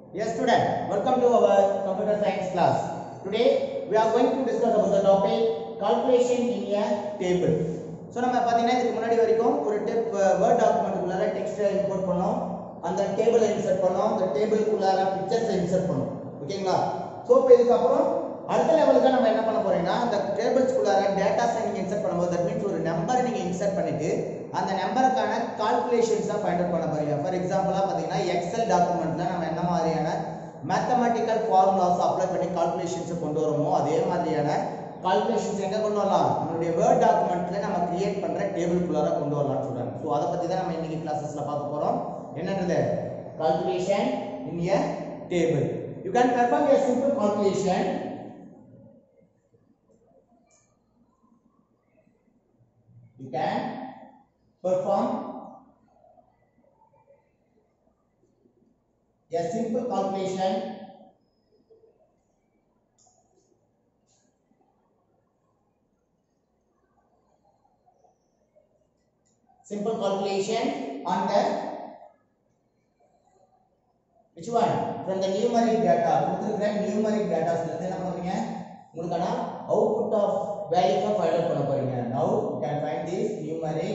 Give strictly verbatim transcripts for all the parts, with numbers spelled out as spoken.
Yes, student, welcome to our computer science class. Today we are going to discuss about the topic calculation in a table. So நம்ம பாத்தீங்கன்னா இதுக்கு முன்னாடி வரைக்கும் ஒரு டெப் word document குள்ளார டெக்ஸ்ட் இம்போர்ட் பண்ணோம், அந்த டேபிளை இன்சர்ட் பண்ணோம், அந்த டேபிள் குள்ளார பிக்சர்ஸ் இன்சர்ட் பண்ணோம். ஓகேங்களா? சோ இப்போ இதுக்கு அப்புறம் அடுத்த லெவலுக்கு நம்ம என்ன பண்ண போறோம்னா அந்த டேபிள்ஸ் குள்ளார டேட்டாஸை நீங்க இன்சர்ட் பண்ணும்போது தட் மீன்ஸ் ஒரு நம்பரை நீங்க இன்சர்ட் பண்ணிட்டு அந்த நம்பருக்கான கால்குலேஷன்ஸா ஃபைண்ட் அவுட் பண்ண போறீங்க. ஃபார் எக்ஸாம்பிளா பாத்தீங்கன்னா எக்ஸல் டாக்குமெண்ட்ல நம்ம என்ன மாதிரியான மேத்தமேட்டிக்கல் ஃபார்முலாஸ் அப்ளை பண்ணி கால்குலேஷன்ஸ் கொண்டு வரோமோ அதே மாதிரியான கால்குலேஷன்ஸ் எங்க கொண்டு வரலாம், நம்மளுடைய வேர்ட் டாக்குமெண்ட்ல நம்ம கிரியேட் பண்ற டேபிள் குள்ளார கொண்டு வரலாம் சொல்றாங்க. சோ அத பத்தி தான் நம்ம இன்னைக்கு கிளாसेसல பார்க்க போறோம். என்னன்றது calculation in a table. You can perform a simple calculation you can perform a simple calculation simple calculation on the which one from the numeric data கொடுத்திருக்கிற numeric data ல என்ன பண்றீங்க, உங்களுக்கான output of values of find out பண்ண போறீங்க. Now you can find this numeric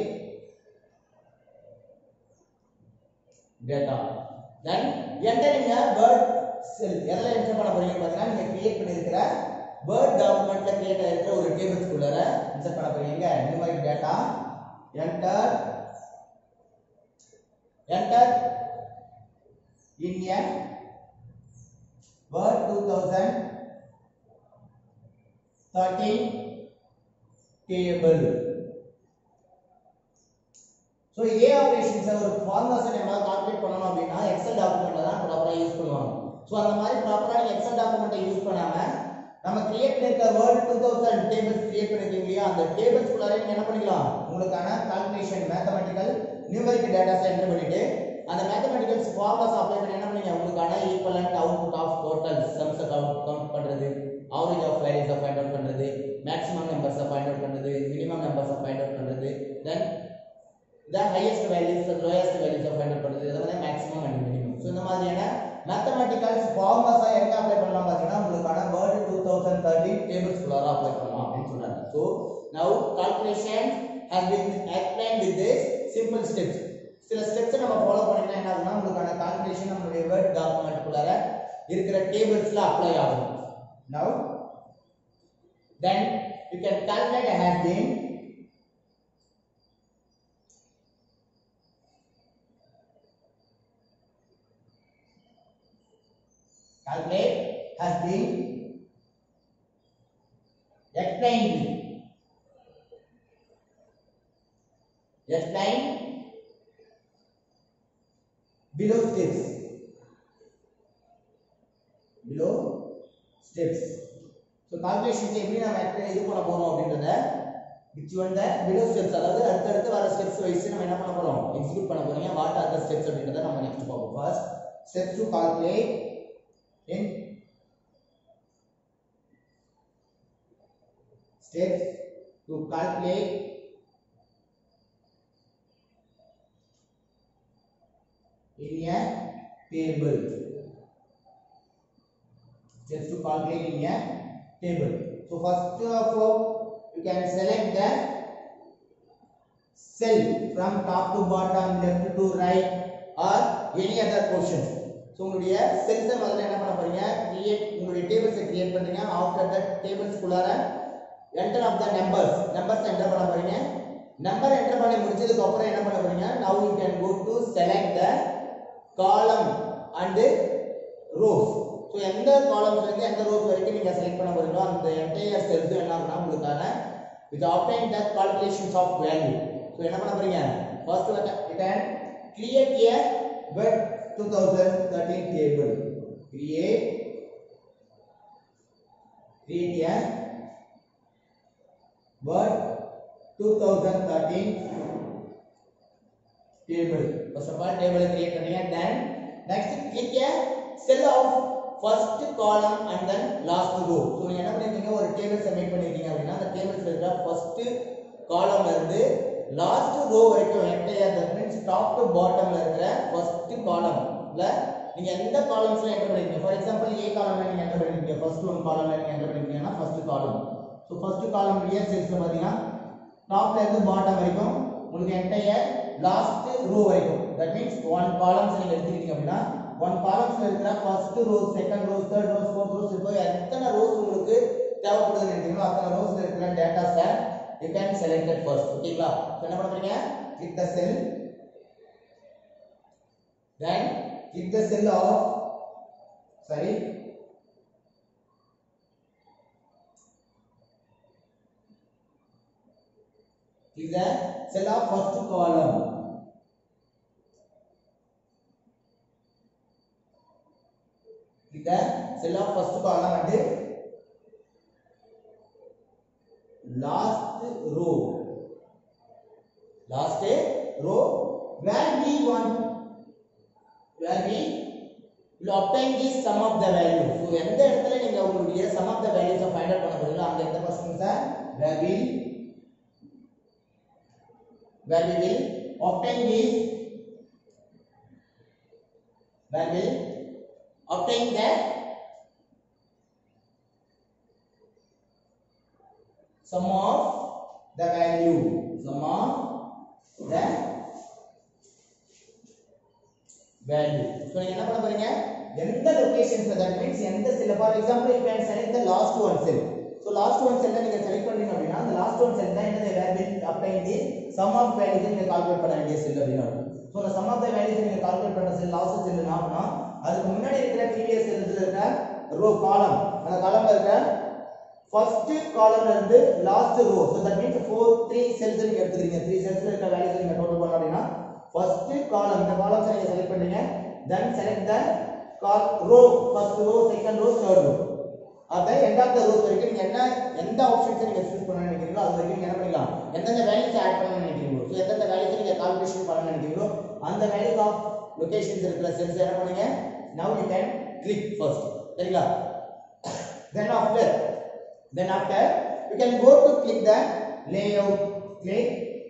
data. Then entering a word cell எதல enter பண்ண போறீங்க பாத்தீங்கன்னா நீங்க கிரியேட் பண்ணியிருக்கிற வேர்ட் டாக்குமெண்ட்ல கிரியேட் ஆயிருக்கிற ஒரு டேபிள்ஸ் குள்ளார இன்சர்ட் பண்ண போறீங்க. numeric data enter enter in a word twenty thirteen table. So இதே ஆபரேஷன்ஸ் ஒரு ஃபார்முலாஸ் நம்ம கால்குலேட் பண்ணனும் அப்படினா எக்ஸல் டாக்குமெண்ட்ல தான் ப்ராப்பரா யூஸ் பண்ணுவாங்க. சோ அந்த மாதிரி ப்ராப்பரா நீங்க எக்ஸல் டாக்குமெண்ட்டை யூஸ் பண்ணாம நம்ம கிரியேட் பண்ணிருக்க வேர்ட் twenty டேபிள்ஸ் கிரியேட் பண்ணிருக்கீங்க இல்லையா, அந்த டேபிள்ஸ் குள்ளார நீங்க என்ன பண்ணிக்கலாம், உங்களுக்கான கால்குலேஷன் மேத்தமேட்டிக்கல் நியூமெரிக் டேட்டாஸை என்டர் பண்ணிட்டு அந்த மேத்தமேட்டிக்கல்ஸ் ஃபார்முலாஸ் அப்ளை பண்ணி என்ன பண்ணீங்க, உங்களுக்கான equivalent output of total sums count பண்றது, average of values find out பண்றது, மேக்ஸிமம் நம்பர்ஸ் ஃபைண்ட் அவுட் பண்றது, மினிமம் நம்பர்ஸ் ஃபைண்ட் அவுட் பண்றது, then the highest values and lowest values of find out பண்றது, அதாவது மேக்ஸிமம் அண்ட் மினிமம். சோ இந்த மாதிரியான மேத்தமேட்டிக்கல்ஸ் ஃபார்முலாஸை எங்க apply பண்ணலாம் பாத்தீங்கன்னா உங்களுக்கான வேர்ட் twenty thirteen டேபிள்ஸ் குள்ளார அப்ளை பண்ணலாம் அப்படினு சொல்றாங்க. So now calculation has been explained with this simple steps. சில ஸ்டெப்ஸ் நம்ம ஃபாலோ பண்ணினா என்ன ஆகும்னா உங்களுக்கான கால்குலேஷன் நம்மளுடைய வேர்ட் டாக்குமெண்ட் குள்ளார இருக்கிற டேபிள்ஸ்ல அப்ளை ஆகும். Now then you can calculate has been calculate has been explained explained below steps below steps. So calculation எப்படி நாம இது பண்ண போறோம் அப்படின்றத which one the below steps, அதாவது அடுத்து அடுத்து வர steps வைஸ் நம்ம என்ன பண்ண போறோம், எக்ஸிக்யூட் பண்ண போறோம். what are the steps அப்படின்றத நம்ம நெக்ஸ்ட் பார்ப்போம். first steps to calculate in steps to calculate in a table. Steps to calculate in a table. So first of all you can select the cell from top to bottom, left to right or any other portion. So உங்களுடைய செல்ஸை முதல்ல என்ன பண்ண போறீங்க, create உங்களுடைய டேபிள்ஸை create பண்றீங்க. After that tables குள்ளார enter of the numbers numbers enter பண்ண போறீங்க. நம்பர் என்டர் பண்ணி முடிச்சதுக்கு அப்புறம் என்ன பண்ண போறீங்க, now you can go to select the column and rows. So எந்த காலம்ஸ்ல இருந்து எந்த rows வரைக்கும் நீங்க செலக்ட் பண்ண போறீங்களோ அந்த என்டையர் செல்ஸ் என்ன ஆகும்னா உங்களுக்கான with obtain the calculations of value. So என்ன பண்ண போறீங்க, first you can create a word twenty thirteen table. Create create a word twenty thirteen table. First of all table create பண்ணுங்க. Then next click a cell of first column and then last row. So நீங்க என்ன பண்ணிருக்கீங்க, ஒரு table submit பண்ணிருக்கீங்க அப்படினா அந்த டேபிள்ஸ்ல இருக்கிற first column இருந்து last row வரைக்கும் entire, that means top to bottom ல இருக்கிற first column இல்ல நீங்க எந்த காலம்ஸ்ல என்டர் பண்ணிருக்கீங்க ஃபார் எக்ஸாம்பிள் A காலம்ல நீங்க என்டர் பண்ணிருக்கீங்க ஃபர்ஸ்ட் ஒன் காலம்ல நீங்க என்டர் பண்ணிருக்கீங்கன்னா first column so first column real செல்ஸ்ல பாத்தீங்கன்னா டாப்ல இருந்து பாட்டம் வரைக்கும் உங்களுக்கு என்டையர் லாஸ்ட் ரோ வரைக்கும் தட் மீன்ஸ் ஒன் காலம்ஸ் நீங்க எடுத்துக்கிட்டீங்க அப்படினா ஒன் காலம்ஸ்ல இருக்கிற first row second row third row fourth row இப்போ எத்தனை ரோஸ் உங்களுக்கு தேவைப்படுதுன்னு நினைக்கிறீங்களோ அத்தனை ரோஸ்ல இருக்கிற டேட்டாஸை you can select it first ஓகேங்களா சோ என்ன பண்றீங்க click the cell then click the cell of sorry click the cell of first column click the cell of first column and last row last row where we want where we will obtain this sum of the value so எந்த இடத்துல நீங்க உங்களுடைய sum of the values find out பண்ண போறீங்களோ அங்க எந்த question sir where we where we will obtain this where we will obtain the sum of the value sum of the value so நீங்க என்ன பண்ண போறீங்க எந்த லொகேஷன்ஸ்ல that means எந்த cell for example you can select the last one cell so last one cell நீங்க select பண்றீங்க அப்படினா அந்த last one cell தான் என்னது where will obtain the sum of values நீங்க கால்குலேட் பண்ண வேண்டிய செல் அப்படினா so the sum of the values நீங்க கால்குலேட் பண்ற செல் last cell என்னன்னா அதுக்கு முன்னாடி இருக்கிற previous cellல இருக்க row column அந்த காலம்ல இருக்க first column la irundhu last row so that means four three cells நீங்க எடுத்துறீங்க three cells la இருக்க values நீங்க டோட்டல் பண்ணனும் அப்படினா first column இந்த columns நீங்க செலக்ட் பண்றீங்க then select the row first row second row third row at the end of the row வரைக்கும் நீங்க என்ன எந்த ஆப்ஷன்ஸ் நீங்க சூஸ் பண்ண நினைக்கிறீங்களோ அது வரைக்கும் நீங்க என்ன பண்ணலாம் எந்தெந்த வேல்யூஸ் ஆட் பண்ண நினைக்கிறீங்களோ சோ எந்தெந்த வேல்யூஸ் நீங்க கால்குலேஷன் பண்ண நினைக்கிறீங்களோ அந்த வேல்யூஸ் ஆஃப் லொகேஷன்ஸ் இருக்கிற செல்ஸ் என்ன பண்ணுங்க now you can click first சரிங்களா then after then after you can go to click the layout click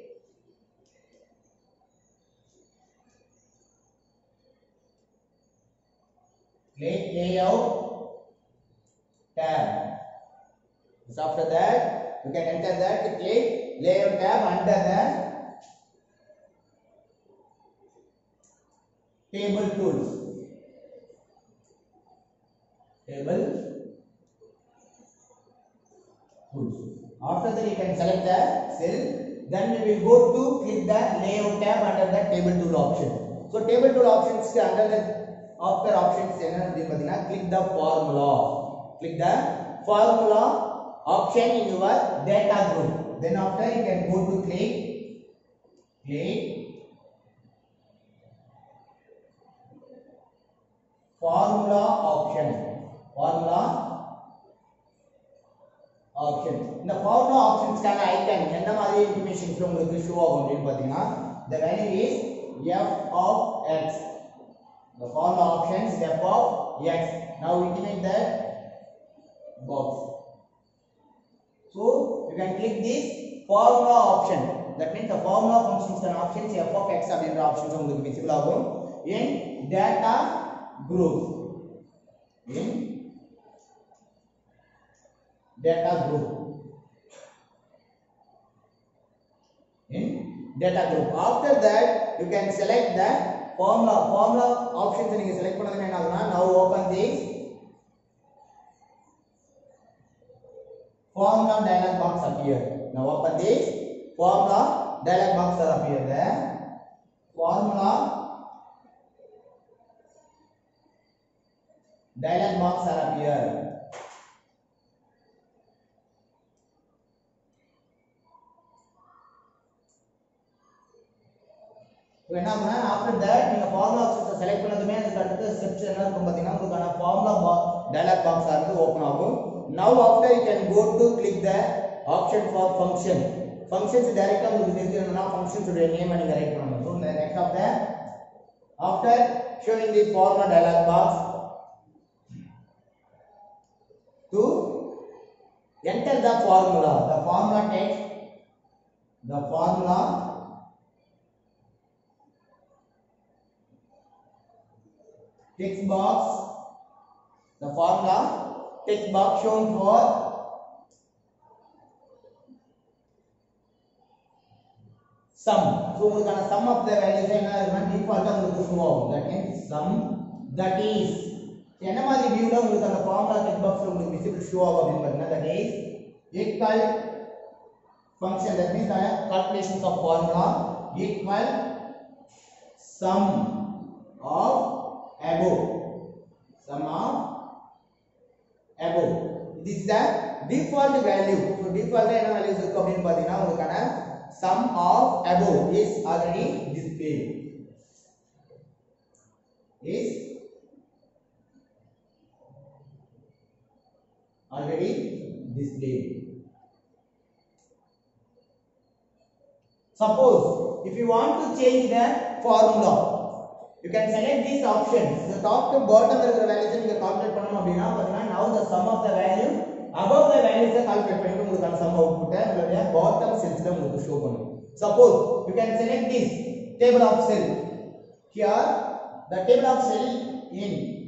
click layout tab so after that you can enter that click layout tab under the table tools table tools after that you can select the cell then we will go to click the layout tab under the table tool option so table tool options ke under the after options enna apdi pathina click the formula click the formula option in your data group then after you can go to click click formula option formula option இந்த formula options கான icon என்ன மாதிரி informations உங்களுக்கு show ஆகும் அப்படினு பாத்தீங்கன்னா the value is f of x the formula options f of x now intimate that box so you can click this formula option that means the formula functions and options f of x அப்படிங்கற options உங்களுக்கு visible ஆகும் in data group in data group in data group after that you can select the formula formula options நீங்க select பண்ணதுமே என்ன ஆகும்னா now open this formula dialog box appear now open this formula dialog box will appear the formula dialog box will appear என்ன ஆகும்னா after that நீங்க formula options select பண்ணதுமே அதுக்கு அடுத்த ஸ்டெப்ஸ் என்ன இருக்கும் பாத்தீங்கன்னா உங்களுக்கான formula dialog box ஆனது ஓபன் ஆகும் now after you can go to click the option for function functions டைரக்ட்டா உங்களுக்கு தெரிஞ்சிரணும்னா functions உடைய நேம் நீங்க ரைட் பண்ணணும் so next of that after showing the formula dialog box to enter the formula the formula text the formula text box, the formula text box shown for sum. So உங்களுக்கான sum of the values என்ன இருக்குன்னா default ஆ உங்களுக்கு show ஆகும். That means sum, that is என்ன மாதிரி வியூல உங்களுக்கு அந்த formula text box ல உங்களுக்கு visible show ஆகும் அப்படினு பாத்தீங்கன்னா that is equal function, that means the calculations of formula equal sum of above, sum of above. This is the default value. So default என்ன values இருக்கு அப்படினு பாத்தீங்கன்னா உங்களுக்கான sum of above is already displayed, is already displayed. Suppose if you want to change the formula, you can select these options. The top to bottom இருக்கிற values நீங்க calculate பண்ணனும் அப்படினா பாத்தீங்கன்னா now the sum of the value above the values calculate பண்ணிட்டு உங்களுக்கு sum output உங்களுடைய bottom cells ல உங்களுக்கு show பண்ணும். Suppose you can select this table of cell. Here the table of cell in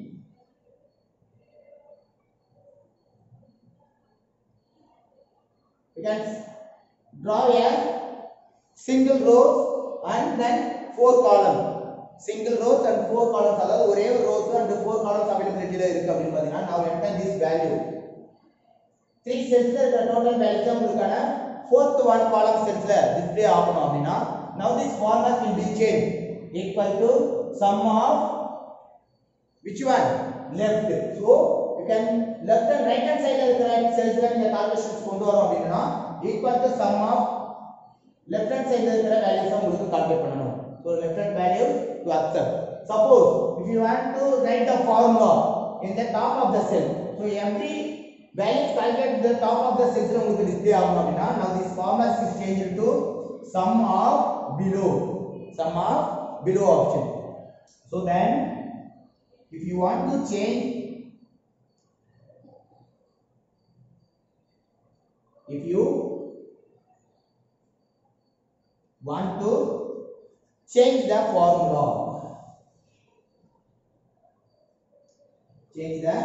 you can draw a single row and then four column, single rows and four columns, அதாவது ஒரே rows and four columns availability ல இருக்கு அப்படி பாத்தீங்கன்னா now enter this value, three cells ல இருக்கிற total value உங்களுக்கான fourth one column cells ல display ஆகணும் அப்படினா now this formula will be changed equal to sum of which one, left. So you can left and right hand side ல இருக்கிற cells ல நீங்க calculations கொண்டு வரணும் அப்படினா equal to sum of left hand side ல இருக்கிற values உங்களுக்கு calculate பண்ணனும். So left hand value to accept. Suppose if you want to write the formula in the top of the cell, so every value calculated the top of the cell உங்களுக்கு display ஆகணும் அப்படினா now this formula is changed to sum of below, sum of below option. So then if you want to change, if you want to change the formula, change the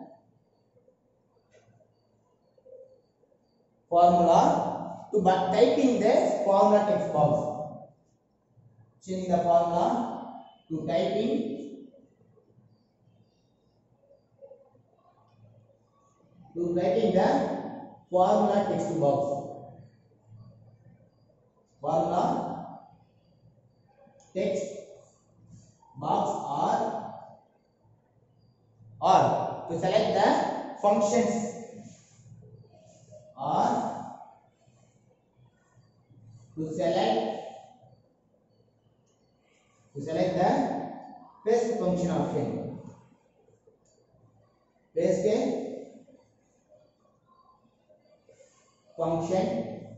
formula to typing the formula text box, changing the formula to typing to typing the formula text box, formula text box or or to select the functions or to select to select the paste function option, paste function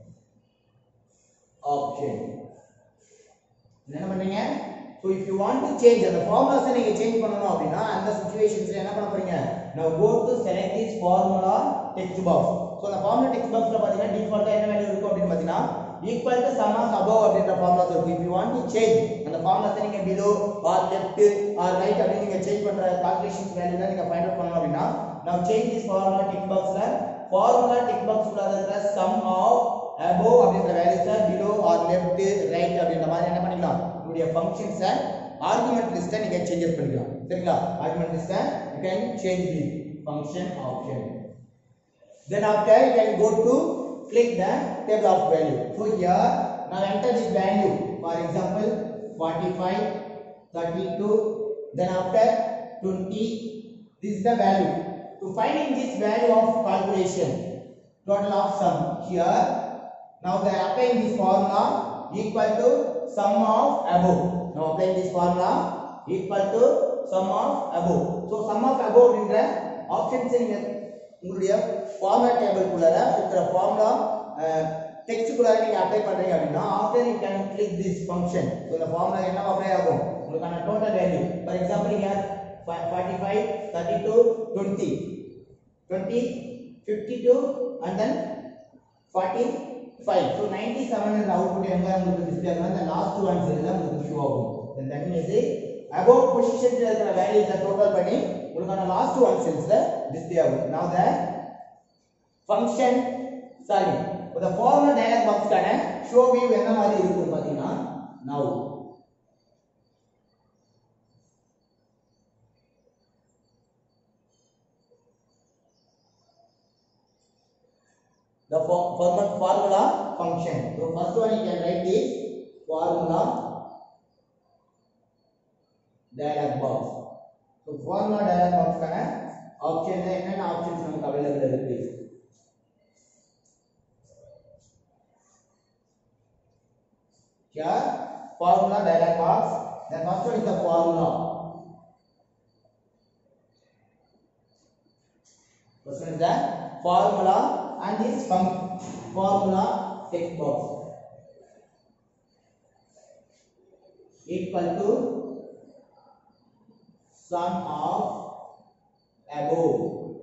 option. என்ன பண்றீங்க, so if you want to change the formulas நீங்க change பண்ணனும் அப்படினா அந்த சிச்சுவேஷன்ஸ்ல என்ன பண்ண போறீங்க, now go to select this formula text box. so the formula text box ல பாத்தீங்கன்னா default ஆ என்ன வேல்யூ இருக்கும் அப்படினு பாத்தீங்கன்னா equal to sum of above அப்படிங்கற ஃபார்முலா இருக்கு. if you want to change அந்த ஃபார்முலாஸ் நீங்க below or left or right அப்படி நீங்க சேஞ்ச் பண்ற கால்குலேஷன்ஸ் வேல்யூ நீங்க ஃபைண்ட் அவுட் பண்ணனும் அப்படினா now change this formula text box ல formula text box உள்ள இருக்கிற sum of above அப்படிங்கற values below or left right அப்படிங்கற மாதிரி என்ன பண்ணிக்கலாம், உங்களுடைய ஃபங்க்ஷன்ஸ ஆர்குமென்ட் லிஸ்ட நீங்க சேஞ்ச் பண்ணிக்கலாம். சரிங்களா, argument list you can change the function option. Then after you can go to click the table of value. So here now enter this value, for example forty-five, thirty-two, then after twenty, this is the value. To finding this value of calculation total of sum, here now they applying this formula equal to sum of above. Now applying this formula equal to sum of above. So sum of above அப்படிங்கற options நீங்க உங்களுடைய formula table குள்ள இருக்கிற formula text குள்ள நீங்க apply பண்றீங்க அப்படினா after you can click this function, so the formula என்ன அப்ளை ஆகும், உங்களுக்கான total value for example here forty-five, thirty-two, twenty, twenty, fifty-two and then forty-five. So ninety-seven is output எங்க உங்களுக்கு டிஸ்ப்ளே ஆகும், the last one செல்ல உங்களுக்கு show ஆகும். then that means above positions ல இருக்கிற values டோட்டல் பண்ணி உங்களுக்கான லாஸ்ட் ஒன் செல்ஸ்ல டிஸ்ப்ளே ஆகும். now the function sorry the former dialog box கான show view என்ன மாதிரி இருக்கும் பாத்தீங்கன்னா now the former formula function. So first one you can write this formula dialog box. So formula dialog box கான ஆப்ஷன்ல என்னென்ன ஆப்ஷன்ஸ் நமக்கு அவேலபிள் இருக்கு. Here formula dialog box. The first one is the formula. First one is the formula and this formula text box equal to sum of above.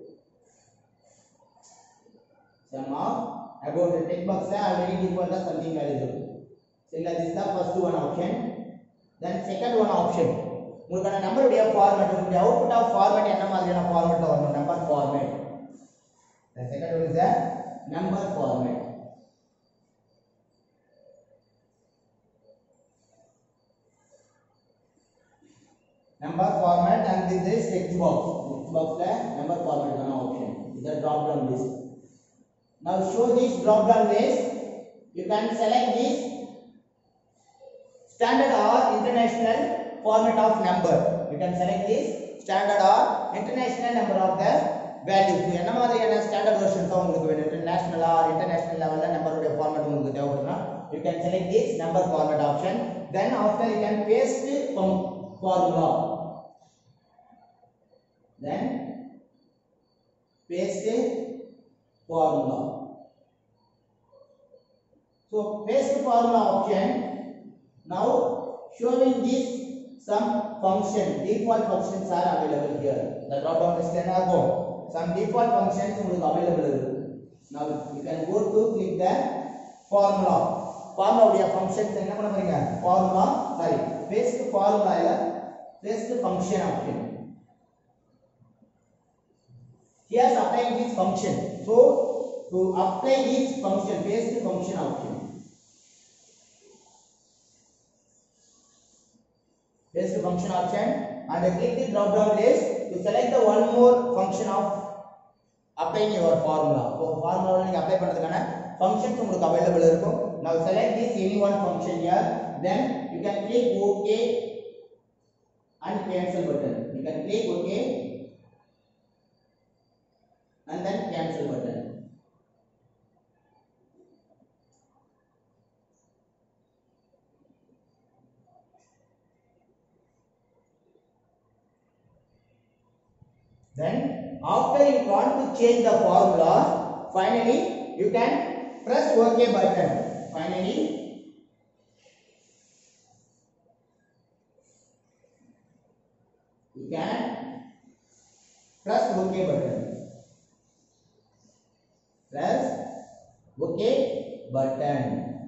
Sum of above the text box है already default है something value. So this is the first one option. Then second one option. उनका number Odia format उनका output of format है ना मालूम है format और number format. The second one is the number format. Number format and this is text box. Text box है number format का option. Is the drop down list. Now show this drop down list. You can select this standard or international format of number. You can select this standard or international number of the values. என்ன மாதிரியான standard versions உங்களுக்கு வேணும் international R international லெவல்ல நம்பரோட format உங்களுக்கு தேவைப்படுனா you can select this number format option. Then after you can paste formula. Then paste formula. So paste formula option. Now showing this some function default functions are available here. The drop down list என்ன ஆகும் some default functions உங்களுக்கு available இருக்கு. Now you can go to click the formula. formula உடைய functions என்ன பண்ண போறீங்க formula sorry paste formula இல்ல paste function option. Here applying this function. So to apply this function paste function option. Paste function option and click the drop down list to select the one more function of applying your formula. So formula நீங்க apply பண்றதுக்கான functions உங்களுக்கு available இருக்கும். Now select this any one function here. Then you can click OK and cancel button. You can click OK and then cancel button. Then after you want to change the formula, finally you can press OK button. Finally you can press OK button. Press OK button.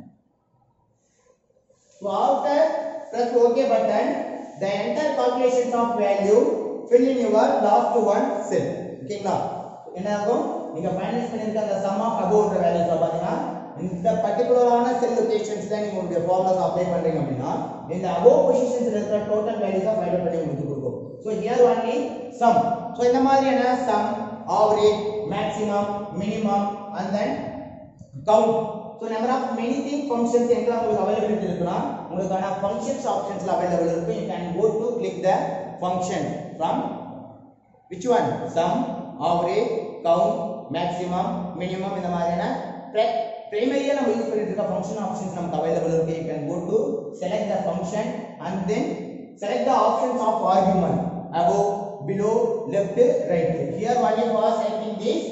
So after press OK button, the entire calculations of value fill in your last one cell. ஓகேங்களா என்ன ஆகும் நீங்க finalise பண்ணிருக்க அந்த sum of above ன்ற values பாத்தீங்கன்னா இந்த பர்టిక్యులரான செல் லொகேஷன்ஸ்ல நீங்க உங்களுடைய ஃபார்முலாஸ் அப்ளை பண்றீங்க அப்படினா இந்த above பொசிஷன்ஸ்ல இருக்கிற டோட்டல் வேல்யூஸ ஃபைண்ட் அவுட் பண்ணி உங்களுக்கு கொடுக்கும். So here only sum. So இந்த மாதிரியான sum, average, maximum, minimum and then count. So number of many thing functions எங்க உங்களுக்கு அவேலபிலிட்டி இருக்குனா உங்களுக்கான functions optionsல அவேலபிள் இருக்கு. You can go to click the function from which one sum, average, count, maximum, minimum இந்த மாதிரியான primarily நம்ம use பண்ணிட்டு இருக்க function options நமக்கு அவேலபிள் இருக்கு. You can go to select the function and then select the options of argument above, below, left, right. Here only for selecting this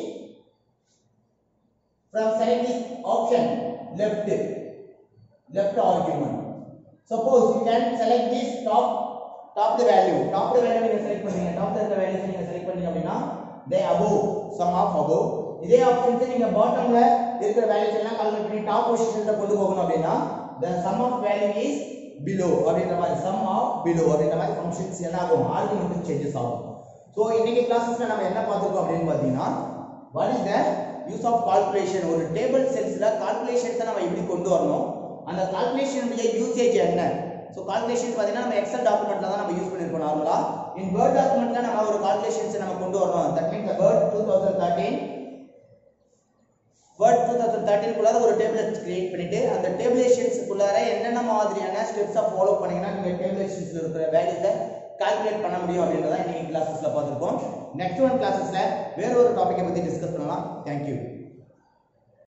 from select this option left left argument. Suppose you can select this top top the value top the value நீங்க செலக்ட் பண்ணீங்க top the value நீங்க செலக்ட் பண்ணீங்க அப்படினா they above sum of above இதே options நீங்க பாட்டம்ல இருக்கிற வேல்யூஸ் எல்லாம் கால்குலேட் பண்ணி டாப் பொசிஷன்ல கொண்டு போகணும் அப்படினா the sum of value is below அப்படின்ற மாதிரி sum of below அப்படின்ற மாதிரி ஃபங்க்ஷன்ஸ் என்ன ஆகும் ஆர்குமெண்ட் சேஞ்சஸ் ஆகும். சோ இன்னைக்கு கிளாसेसல நம்ம என்ன பார்த்திருக்கோம் அப்படினு பாத்தீங்கன்னா what is the use of calculation ஒரு டேபிள் செல்ஸ்ல கால்குலேஷன்ஸ் நம்ம எப்படி கொண்டு வரணும் அந்த கால்குலேஷன் உடைய யூசேஜ் என்ன. சோ கால்குலேஷன் பாத்தீங்கன்னா நம்ம எக்ஸல் டாக்குமெண்ட்ல தான் நம்ம யூஸ் பண்ணிருக்கோம் நார்மலா. இன் வேர்ட் டாக்குமெண்ட்ல நம்ம ஒரு கால்குலேஷன்ஸ் நம்ம கொண்டு வரணும். That means word twenty thirteen word twenty thirteen குள்ள ஒரு டேபிள் கிரியேட் பண்ணிட்டு அந்த டேபிளேஷன்ஸ் குள்ளார என்னென்ன மாதிரியான ஸ்டெப்ஸை ஃபாலோ பண்ணீங்கன்னா நீங்க டேபிளேஷன்ஸ்ல இருக்கிற வேல்யூஸை கால்குலேட் பண்ண முடியும் அப்படின்றத இன்னைக்கு கிளாसेसல பார்த்திருக்கோம். நெக்ஸ்ட் ஒன் கிளாसेसல வேற ஒரு டாபிக்கை பத்தி டிஸ்கஸ் பண்ணலாம். Thank you.